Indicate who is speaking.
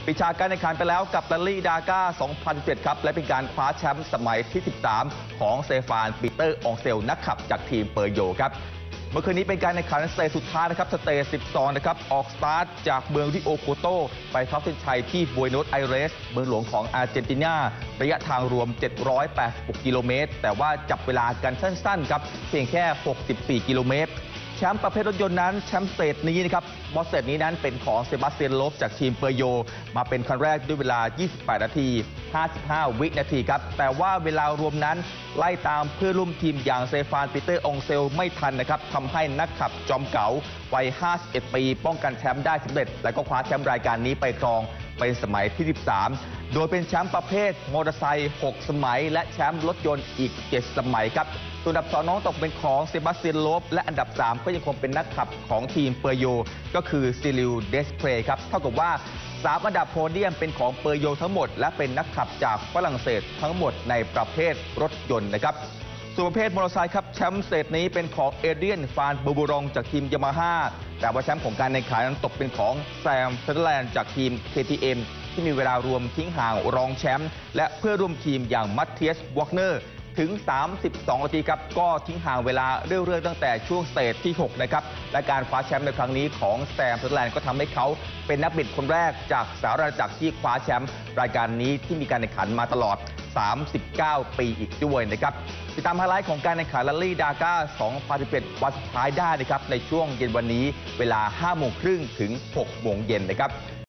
Speaker 1: ปิดฉากการแข่งขันไปแล้วกับแรลลี่ดาก้า 2017 ครับและเป็นการคว้าแชมป์สมัยที่ 13 ของเซฟานปีเตอร์องเซลนักขับจากทีมเปอร์โยครับเมื่อคืนนี้เป็นการแข่งขันสเตจสุดท้ายนะครับสเตจ 12 นะครับออกสตาร์ทจากเมืองริโอโกโตไปเข้าเส้นชัยที่บัวโนสไอเรสเมืองหลวงของอาร์เจนตินาระยะทางรวม 786 กิโลเมตรแต่ว่าจับเวลากันสั้นๆครับเพียงแค่ 64 กิโลเมตรแชมป์ประเภทรถยนต์นั้นแชมป์สเตจนี้นะครับบอสเตจนี้นั้นเป็นของเซบาสเตียนโลฟจากทีมเปอร์โยมาเป็นครั้งแรกด้วยเวลา 28 นาที 55 วินาทีครับแต่ว่าเวลารวมนั้นไล่ตามเพื่อนร่วมทีมอย่างเซฟานปีเตอร์องเซลไม่ทันนะครับทำให้นักขับจอมเก๋าวัย 51 ปีป้องกันแชมป์ได้สำเร็จและก็คว้าแชมป์รายการนี้ไปครองเป็นสมัยที่ 13 โดยเป็นแชมป์ประเภทมอเตอร์ไซค์ 6 สมัยและแชมป์รถยนต์อีก 7 สมัยครับส่วนอันดับ 2 น้องตกเป็นของเซบาสเตียนโลฟและอันดับ 3 ก็ยังคงเป็นนักขับของทีมเปอร์โยก็คือซิลิลเดสเพรย์ครับเท่ากับว่า3 อันดับโพเดียมเป็นของเปอร์โยทั้งหมดและเป็นนักขับจากฝรั่งเศสทั้งหมดในประเภทรถยนต์นะครับส่วนประเภทมอเตอร์ไซค์ครับแชมป์สเตจนี้เป็นของเอเดรียนฟานบูบูรองจากทีมยามาฮ่าแต่ว่าแชมป์ของการแข่งขันนั้นตกเป็นของแซมเซอร์แลนด์จากทีม KTM ที่มีเวลารวมทิ้งห่างรองแชมป์และเพื่อร่วมทีมอย่างมัตเทียสวอคเนอร์ถึง 32 นาทีครับก็ทิ้งห่างเวลาเรื่อยๆตั้งแต่ช่วงสเตจที่ 6 นะครับและการคว้าแชมป์ในครั้งนี้ของแซมเซอร์แลนด์ก็ทำให้เขาเป็นนักบิดคนแรกจากสหราชอาณาจักรที่คว้าแชมป์รายการนี้ที่มีการแข่งขันมาตลอด 39 ปีอีกด้วยนะครับติดตามไฮไลท์ของการแข่งขันแรลลี่ดาก้า 2017 วันสุดท้ายได้นะครับในช่วงเย็นวันนี้เวลา 5 โมงครึ่งถึง 6 โมงเย็นนะครับ